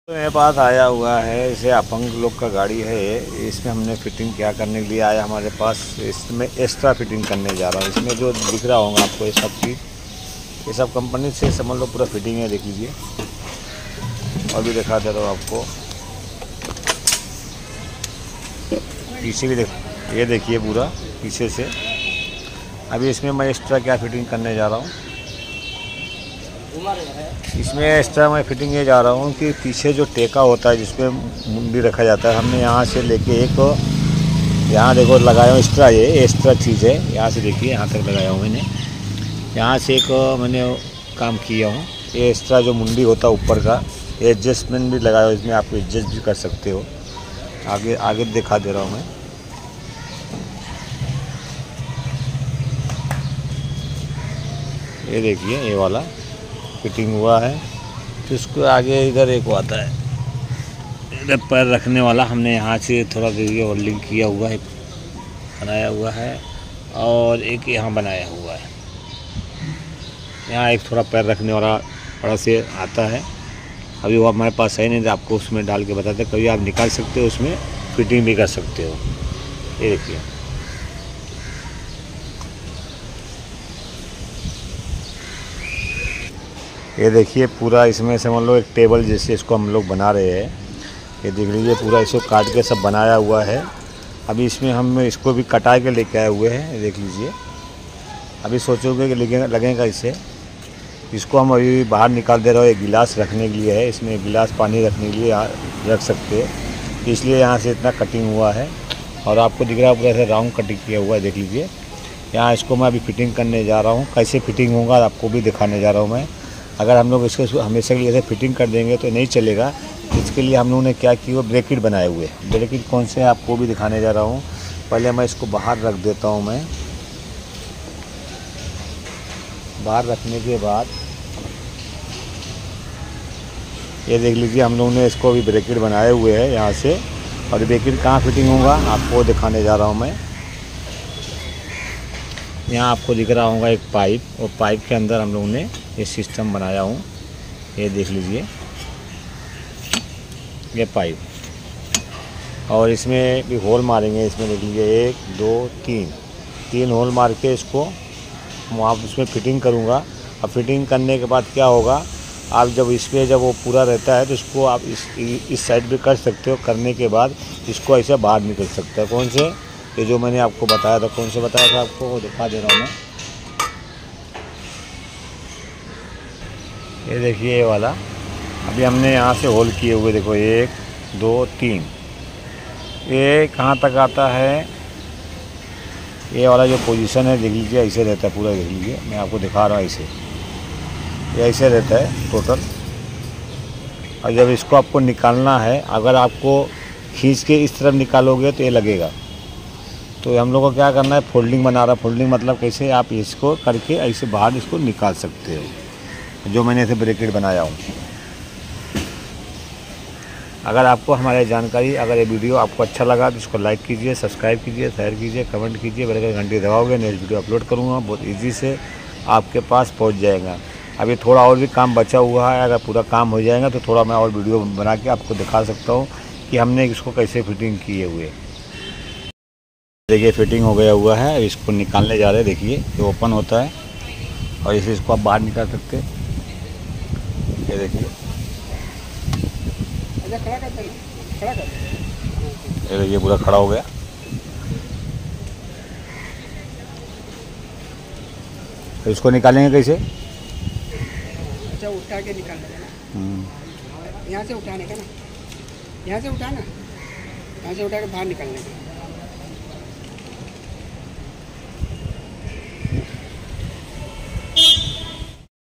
तो मेरे पास आया हुआ है, इसे अपंग लोग का गाड़ी है ये। इसमें हमने फिटिंग क्या करने के लिए आया हमारे पास, इसमें एक्स्ट्रा फिटिंग करने जा रहा हूँ। इसमें जो दिख रहा होगा आपको ये सब चीज़, ये सब कंपनी से समझ लो पूरा फिटिंग है। देख लीजिए और भी दिखा दे रहा हूँ आपको, पीछे भी ये देखिए पूरा पीछे से। अभी इसमें मैं एक्स्ट्रा क्या फिटिंग करने जा रहा हूँ, इसमें एक्स्ट्रा मैं फिटिंग ये जा रहा हूँ कि पीछे जो टेका होता है जिसमें मुंडी रखा जाता है, हमने यहाँ से लेके एक यहाँ देखो लगाया हूँ एक्स्ट्रा। ये एक्स्ट्रा चीज़ है, यहाँ से देखिए यहाँ तक लगाया हूँ मैंने। यहाँ से एक मैंने काम किया हूँ, ये एक्स्ट्रा जो मुंडी होता है ऊपर का एडजस्टमेंट भी लगाया हूँ इसमें। आप एडजस्ट भी कर सकते हो। आगे आगे दिखा दे रहा हूँ मैं। ये देखिए ये वाला फिटिंग हुआ है। तो इसको आगे इधर एक आता है, इधर पैर रखने वाला हमने यहाँ से थोड़ा देखिए होल्डिंग किया हुआ है, बनाया हुआ है। और एक यहाँ बनाया हुआ है, यहाँ एक थोड़ा पैर रखने वाला बड़ा से आता है। अभी वो हमारे पास है नहीं तो आपको उसमें डाल के बताते, कभी आप निकाल सकते हो, उसमें फिटिंग भी कर सकते हो। ये देखिए ये देखिए पूरा इसमें समझ लो एक टेबल जैसे इसको हम लोग बना रहे हैं। ये देख लीजिए पूरा इसको काट के सब बनाया हुआ है। अभी इसमें हम इसको भी कटा के लेके आए हुए हैं। देख लीजिए अभी सोचोगे कि लगेगा इससे, इसको हम अभी बाहर निकाल दे रहे हो। एक गिलास रखने के लिए है, इसमें गिलास पानी रखने के लिए रख सकते हो, इसलिए यहाँ से इतना कटिंग हुआ है। और आपको दिख रहा है पूरा ऐसे राउंड कटिंग किया हुआ है। देख लीजिए यहाँ इसको मैं अभी फिटिंग करने जा रहा हूँ। कैसे फिटिंग होगा आपको भी दिखाने जा रहा हूँ मैं। अगर हम लोग इसको हमेशा के लिए ऐसे फिटिंग कर देंगे तो नहीं चलेगा। इसके लिए हम लोगों ने क्या किया, ब्रैकेट बनाए हुए हैं। ब्रैकेट कौन से आपको भी दिखाने जा रहा हूँ। पहले मैं इसको बाहर रख देता हूँ। मैं बाहर रखने के बाद ये देख लीजिए हम लोगों ने इसको भी ब्रैकेट बनाए हुए हैं यहाँ से। और ब्रैकेट कहाँ फिटिंग होगा आपको दिखाने जा रहा हूँ मैं। यहाँ आपको दिख रहा होगा एक पाइप, और पाइप के अंदर हम लोगों ने ये सिस्टम बनाया हूँ। ये देख लीजिए ये पाइप, और इसमें भी होल मारेंगे। इसमें देख लीजिए 1 2 3 होल मार के इसको वहाँ उसमें फिटिंग करूँगा। अब फिटिंग करने के बाद क्या होगा, आप जब इसमें जब वो पूरा रहता है तो इसको आप इस साइड भी कर सकते हो। करने के बाद इसको ऐसे बाहर निकल सकता है। कौन से, ये जो मैंने आपको बताया था, कौन से बताया था आपको, वो दिखा दे रहा हूँ मैं। ये देखिए ये वाला अभी हमने यहाँ से होल किए हुए, देखो 1 2 3। ये कहाँ तक आता है, ये वाला जो पोजीशन है देख लीजिए ऐसे रहता है पूरा। देख लीजिए मैं आपको दिखा रहा हूँ, ऐसे ये ऐसे रहता है टोटल। और जब इसको आपको निकालना है, अगर आपको खींच के इस तरफ निकालोगे तो ये लगेगा। तो हम लोग को क्या करना है, फोल्डिंग बना रहा। फोल्डिंग मतलब कैसे, आप इसको करके ऐसे बाहर इसको निकाल सकते हो, जो मैंने ऐसे ब्रैकेट बनाया हूँ। अगर आपको हमारी जानकारी, अगर ये वीडियो आपको अच्छा लगा तो इसको लाइक कीजिए, सब्सक्राइब कीजिए, शेयर कीजिए, कमेंट कीजिए। बेल का घंटी दबाओगे नेक्स्ट वीडियो अपलोड करूँगा, बहुत ईजी से आपके पास पहुँच जाएगा। अभी थोड़ा और भी काम बचा हुआ है, अगर पूरा काम हो जाएगा तो थोड़ा मैं और वीडियो बना के आपको दिखा सकता हूँ कि हमने इसको कैसे फिटिंग किए हुए। देखिए फिटिंग हो गया हुआ है, इसको निकालने जा रहे हैं। देखिए ये ओपन होता है और इसे इसको आप बाहर निकाल सकते हैं। ये देखिए ये देखिए पूरा खड़ा हो गया। तो इसको निकालेंगे कैसे, अच्छा उठा के निकालना है ना, यहाँ से उठाने का ना, यहाँ से उठाना, यहाँ से उठा के बाहर निकालने का।